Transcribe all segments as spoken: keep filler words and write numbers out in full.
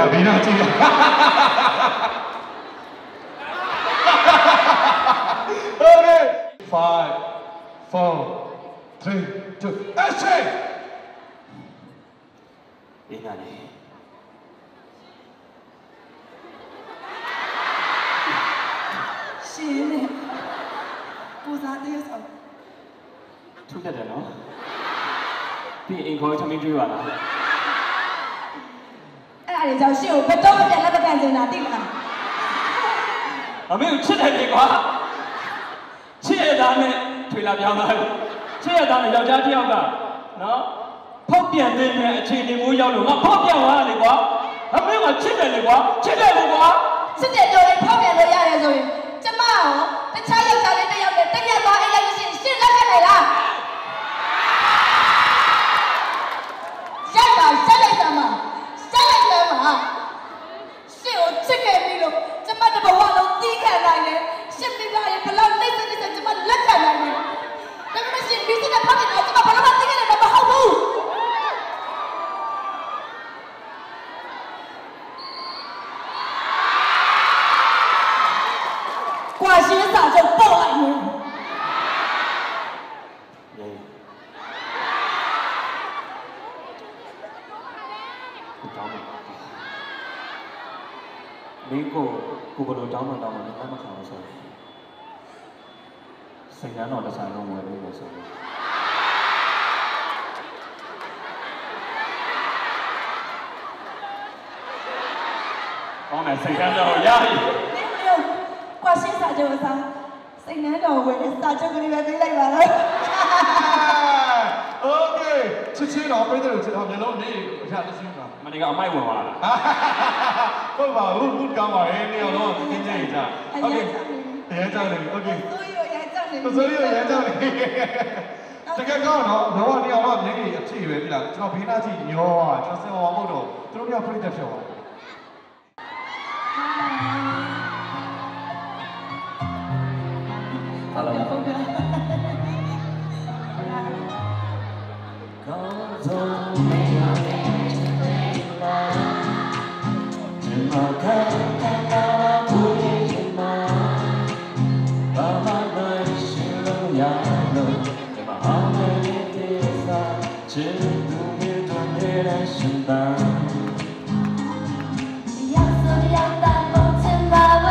ဘေးနာကြည့်ရ Okay five four three two action ဘေးနာလေရှင်းနေပူဇာတရားဆောင်ထူးတတ်တယ်နော်ပြီးအိမ်ခေါ်ထမင်းကျွေးပါလားအဲ့ဒါတွေကြောင့်ရှင်းကိုဘယ်တော့မှပြန်လက်မကန်ချင်တာသိမလားအမေကိုချစ်တယ်လေကွာချစ်ရတာနဲ့ထွေလာပြောင်းလာတယ်ချစ်ရတာနဲ့ယောက်ျားတစ်ယောက်ကနော်ဖောက်ပြန်တဲ့အခြေအနေမျိုးရောက်လို့ငါဖောက်ပြန်သွားတယ်လေကွာအမေကချစ်တယ်လေကွာချစ်တယ်လေကွာချစ်တယ်ပြောရင်ဖောက်ပြန်လို့ရတယ်ဆိုရင်ကျမရောတခြားယောက်ျားလေးတစ်ယောက်နဲ့တက်ရက်သွားအိမ်လိုက်ရှင်ရှင်းလက်ခံနိုင်လားရိုက်ပါဆက်လိုက်သမှာဆက်လိုက်သမှာရှင်းကိုချစ်ခဲ့ပြီးလို့ကျမတဘဝလုံးတီးခံနိုင်တယ်ရှင်းပြီးသားရင်ဘလောက်နှိမ့်စနေစကျမလက်ခံနိုင်တယ်ဒါပေမဲ့ရှင်းပြီးတဲ့ဖောက်ပြန်တာကျမဘလောက်မှတီးခဲ့တယ်မဟုတ်ဘူးကွာရှင်းစာချုပ်ပို့လိုက်မယ်မင်းကိုကိုဘလို့တောင်းမှတောင်းမှလည်းမခံလို့ဆိုရင်စိတ်ဓာတ်တော့တစ်ဆိုင်လုံးဝယ်လို့လို့ဆိုရင်ဟောမယ်စိတ်ဓာတ်တော့ရပြီကွာရှင်းစာချုပ်အစားစိတ်နှမ်းတော်ဝင်စာချုပ်ကလေးပဲပေးလိုက်ပါတော့โอเคချစ်ချင်းတော့ပြည့်တယ်ချစ်တော့မျိုးလုံးနေအရာတစ်စင်းပါမနေ့ကအမိုက်ဝင်သွားတာဟုတ်ပါဘူးဘူးကောင်းပါရဲ့နေအောင်တော့သင်ကြရကြโอเคရဲကြောက်နေโอเคဆိုရရဲကြောက်နေဆိုရရဲကြောက်နေတကယ်ကောင်းတော့တော့နေအောင်တော့မျက်ကြီးအဖြစ်ပဲပြီလားကျွန်တော်ဘေးနားကြည့်ညောอ่ะကျွန်တော်စင်အောင်မဟုတ်တော့သူတို့မျိုးပြည့်တယ်ဖြစ်သွား好了。高走没有人来，只好看看那不夜夜吗？爸妈的是路呀路，怎么好的也得撒，只不灭多别人身旁。 要说要大风尘娃娃。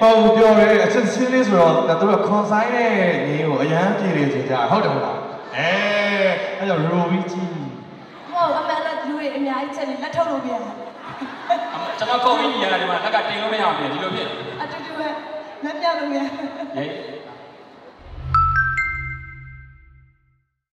ဘူးပြောရဲအချက်ချင်းလေးဆိုတော့သူကခွန်ဆိုင်တဲ့နေကိုအရန်ပြေတယ်ဆိုကြဟုတ်တယ်မလားအဲအဲ့ကြောင့်ရိုပြီးကြည့်ဟုတ်အမှန်တော့လူတွေအများကြီးချက်ပြီးလက်ထုတ်လို့ပြရတယ်ကျွန်တော်ကောင်းပြီးရတာဒီမှာလက်ကတင်လို့မရအောင်ပြင်ဒီလိုဖြစ်အတူတူပဲလက်ပြလို့ရဟေး